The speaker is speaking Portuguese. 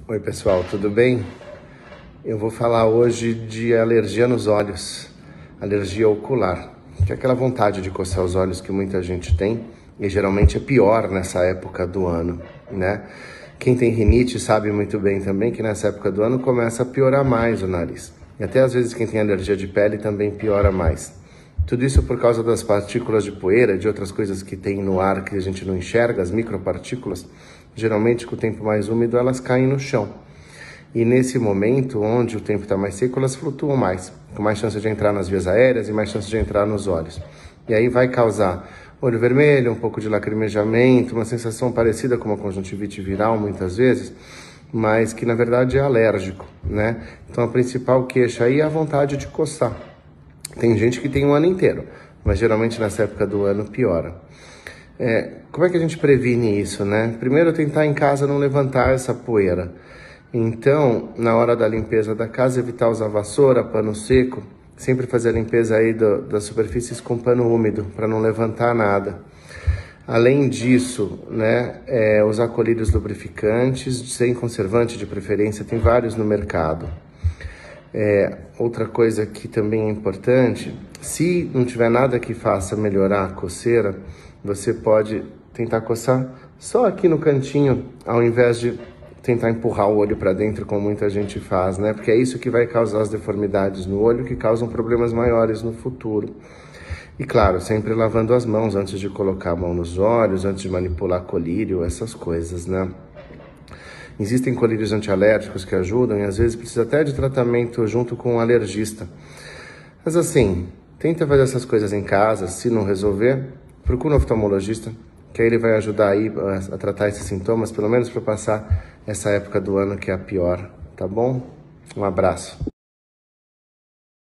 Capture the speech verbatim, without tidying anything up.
Oi pessoal, tudo bem? Eu vou falar hoje de alergia nos olhos, alergia ocular, que é aquela vontade de coçar os olhos que muita gente tem e geralmente é pior nessa época do ano, né? Quem tem rinite sabe muito bem também que nessa época do ano começa a piorar mais o nariz. E até às vezes quem tem alergia de pele também piora mais. Tudo isso por causa das partículas de poeira, de outras coisas que tem no ar que a gente não enxerga, as micropartículas. Geralmente, com o tempo mais úmido, elas caem no chão. E nesse momento, onde o tempo está mais seco, elas flutuam mais, com mais chance de entrar nas vias aéreas e mais chance de entrar nos olhos. E aí vai causar olho vermelho, um pouco de lacrimejamento, uma sensação parecida com uma conjuntivite viral, muitas vezes, mas que na verdade é alérgico, né? Então a principal queixa aí é a vontade de coçar. Tem gente que tem um ano inteiro, mas geralmente nessa época do ano piora. É, como é que a gente previne isso, né? Primeiro, tentar em casa não levantar essa poeira. Então, na hora da limpeza da casa, evitar usar vassoura, pano seco, sempre fazer a limpeza aí do, das superfícies com pano úmido, para não levantar nada. Além disso, né, é, usar colírios lubrificantes, sem conservante de preferência, tem vários no mercado. É, outra coisa que também é importante, se não tiver nada que faça melhorar a coceira, você pode tentar coçar só aqui no cantinho, ao invés de tentar empurrar o olho para dentro, como muita gente faz, né? Porque é isso que vai causar as deformidades no olho, que causam problemas maiores no futuro. E claro, sempre lavando as mãos antes de colocar a mão nos olhos, antes de manipular colírio, essas coisas, né? Existem colírios antialérgicos que ajudam e às vezes precisa até de tratamento junto com um alergista. Mas assim, tenta fazer essas coisas em casa, se não resolver, procura um oftalmologista, que aí ele vai ajudar aí a, a tratar esses sintomas, pelo menos para passar essa época do ano que é a pior, tá bom? Um abraço.